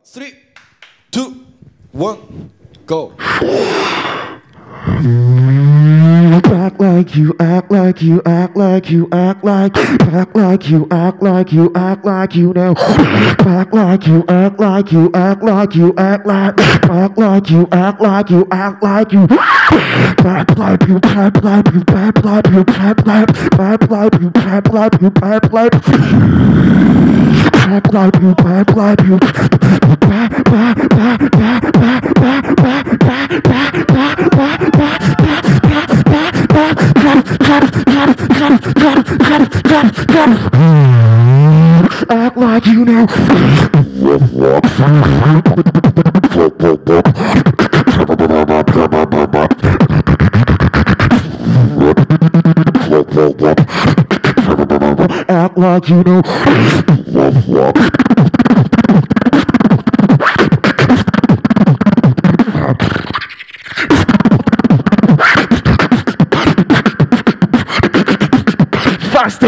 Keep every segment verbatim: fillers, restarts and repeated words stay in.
Three, two, one, go. Act like you, act like you, act like you, act like, act like you, act like you, act like you now. Act like you, act like you, act like you, act like, act like you, act like you, act like you. Act like you, act like you, act like you, act like, act like you, act like you, act like. Act like you, act like you. Act like you know. Act like you know. Faster.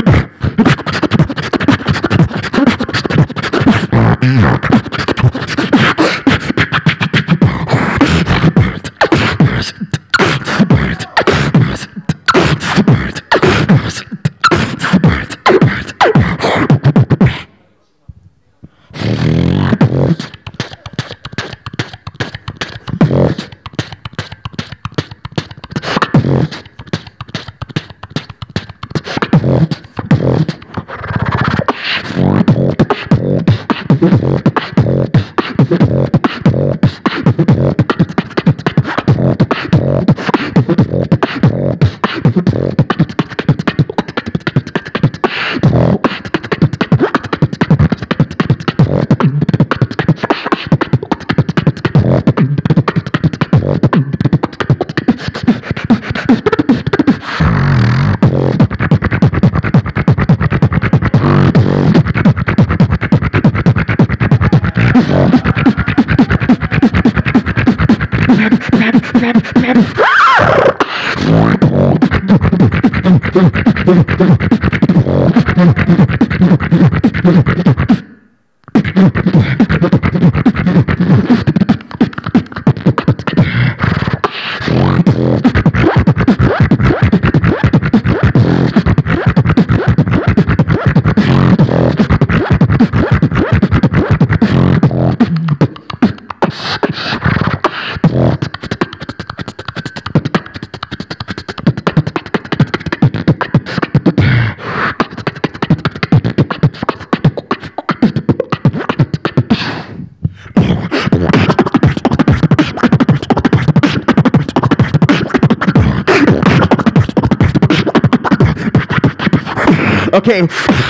Okay.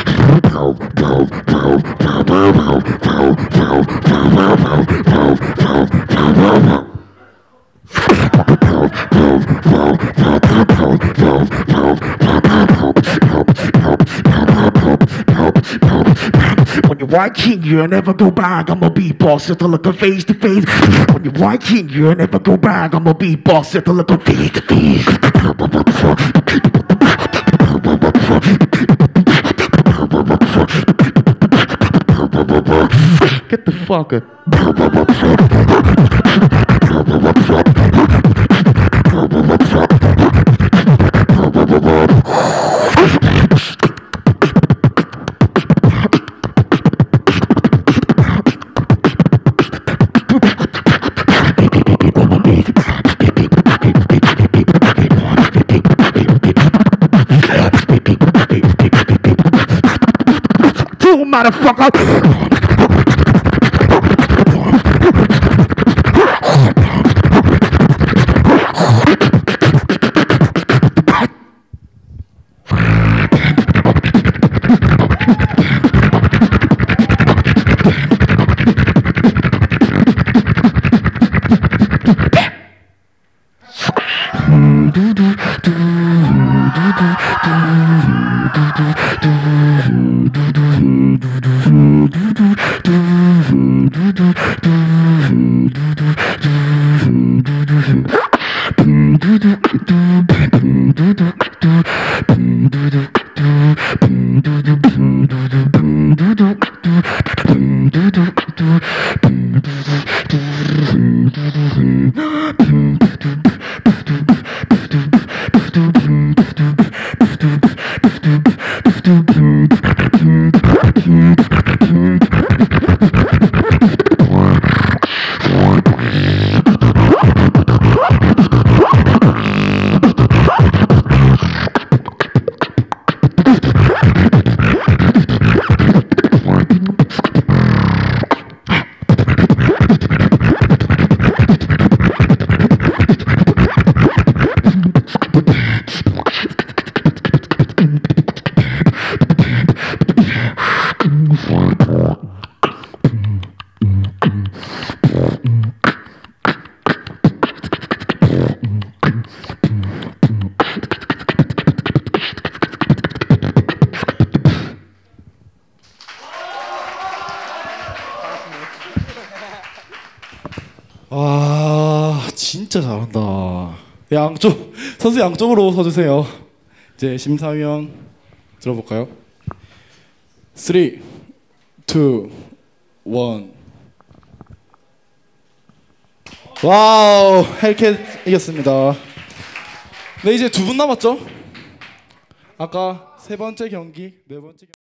When you're white king, you'll never go back. I'm a beatboxer to look face to face. When you're white king, you'll never go back. I'm a beatboxer to look face to face. Get the fucker. You motherfucker. 와 진짜 잘한다. 양쪽 선수 양쪽으로 서주세요. 이제 심사위원 들어볼까요? 삼, 이, 일. 와우 헬캣 이겼습니다. 네 이제 두 분 남았죠? 아까 세 번째 경기, 네 번째 경기